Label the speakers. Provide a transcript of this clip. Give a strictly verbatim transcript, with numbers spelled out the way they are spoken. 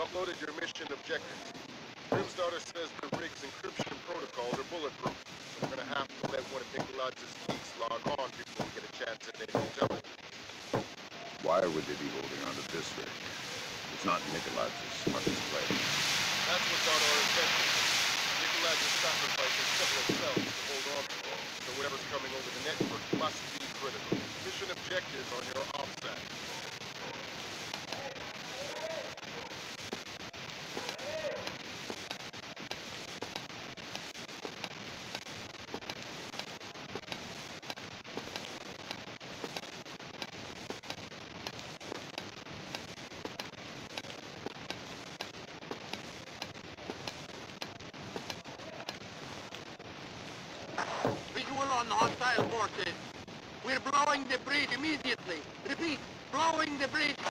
Speaker 1: uploaded your mission objectives. Grimsdaughter says the rig's encryption protocols are bulletproof, so we're gonna have to let one of Nikolai's geeks log on before we get a chance at any intelligence.
Speaker 2: Why would they be holding on to this rig? It's not Nikolai's smartest play.
Speaker 1: That's what's on our attention. Nikolai is sacrificing several cells to hold on to it, so whatever's coming over the network must be critical. Mission objectives on your OPSAT.
Speaker 3: On hostile forces. We're blowing the bridge immediately. Repeat, blowing the bridge.